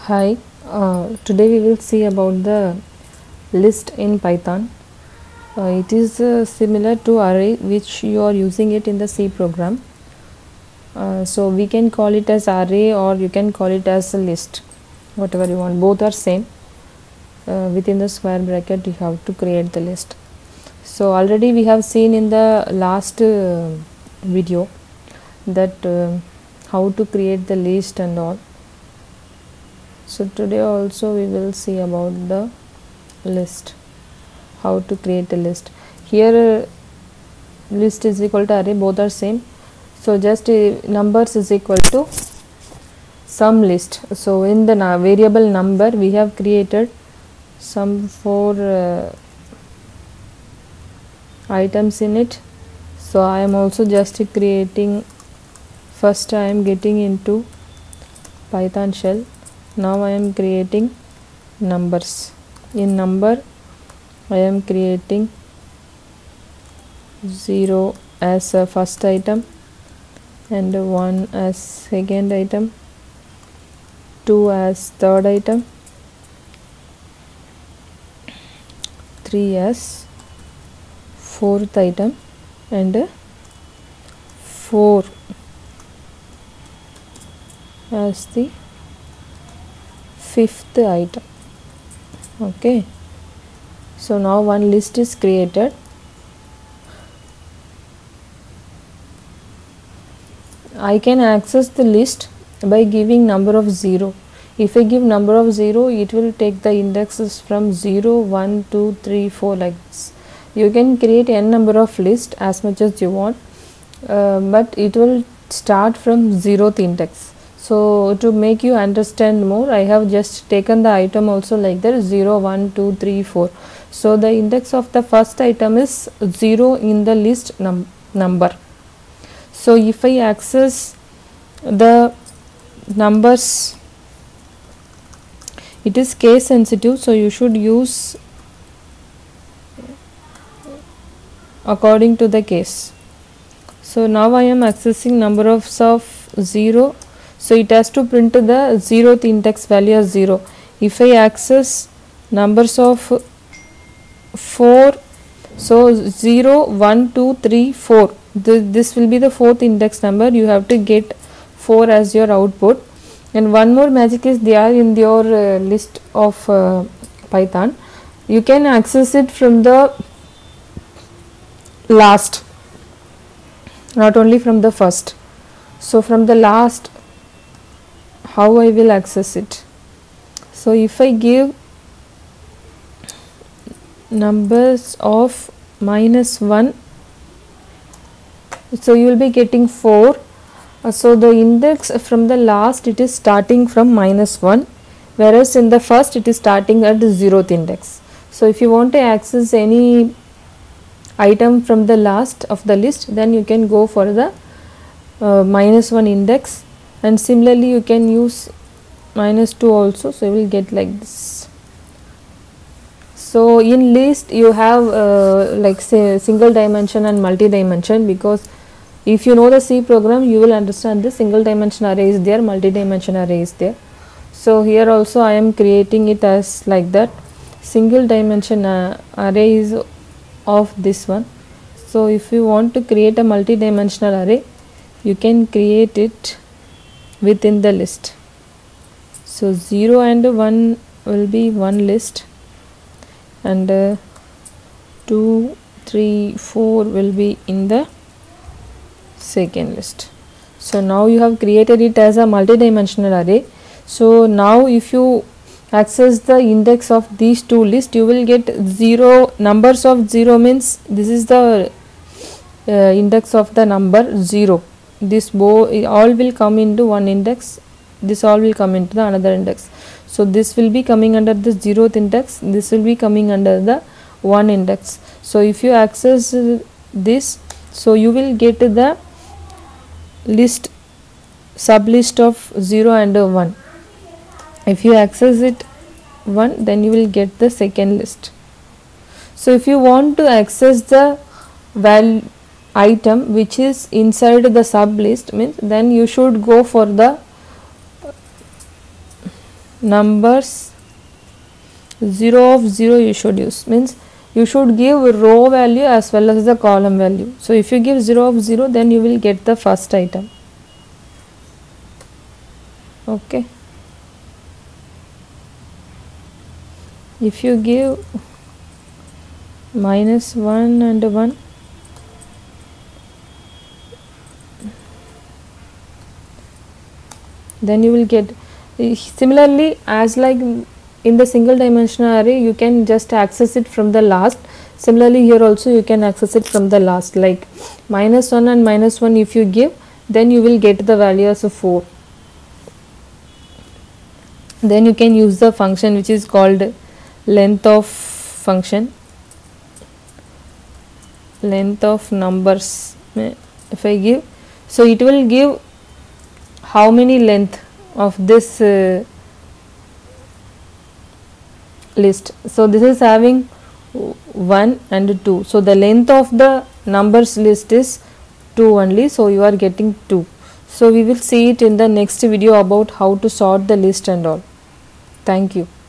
Hi, today we will see about the list in Python. It is similar to array which you are using it in the C program. So we can call it as array or you can call it as a list, whatever you want. Both are same. Within the square bracket you have to create the list. So already we have seen in the last video that how to create the list and all. So today also we will see about the list, how to create a list. Here list is equal to array, both are same. So just numbers is equal to sum list. So in the variable number we have created some 4 items in it. So I am also just creating, first I am getting into Python shell. Now I am creating numbers. In number I am creating 0 as a first item and 1 as second item, 2 as third item, 3 as fourth item and 4 as the fifth item. Okay, so now one list is created. I can access the list by giving number of 0. If I give number of 0, it will take the indexes from 0, 1, 2, 3, 4 like this. You can create n number of list as much as you want, but it will start from 0th index. So to make you understand more, I have just taken the item also like that, 0, 1, 2, 3, 4. So the index of the first item is 0 in the list number. So if I access the numbers, it is case sensitive, so you should use according to the case. So now I am accessing number of 0. So it has to print the 0th index value as 0. If I access numbers of 4, so 0, 1, 2, 3, 4. This will be the 4th index number. You have to get 4 as your output. And one more magic is there in your list of Python. You can access it from the last, not only from the first. So from the last, how I will access it? So if I give numbers of -1, so you will be getting 4. So the index from the last, it is starting from -1, whereas in the first it is starting at the 0th index. So if you want to access any item from the last of the list, then you can go for the -1 index, and similarly you can use -2 also. So you will get like this. So in list you have like say single dimension and multi dimension, because if you know the C program, you will understand the single dimension array is there, multi dimension array is there. So here also I am creating it as like that. Single dimension array is of this one. So if you want to create a multi dimensional array, you can create it within the list. So 0 and 1 will be one list, and 2, 3, 4 will be in the second list. So now you have created it as a multi-dimensional array. So now if you access the index of these two lists, you will get 0. Numbers of 0 means this is the index of the number 0. This all will come into one index, this all will come into the another index. So this will be coming under the 0th index, this will be coming under the 1 index. So if you access this, so you will get the list, sub list of 0 and 1. If you access it 1, then you will get the second list. So if you want to access the value item which is inside the sub list, means then you should go for the numbers 0 of 0 you should use, means you should give row value as well as the column value. So if you give 0 of 0, then you will get the first item. Okay. If you give -1 and 1, then you will get, similarly as like in the single dimensional array you can just access it from the last, similarly here also you can access it from the last, like -1 and -1 if you give, then you will get the value as a 4. Then you can use the function which is called length of function, length of numbers. If I give, so it will give how many length of this list. So this is having 1 and 2, so the length of the numbers list is 2 only, so you are getting 2. So we will see it in the next video about how to sort the list and all. Thank you.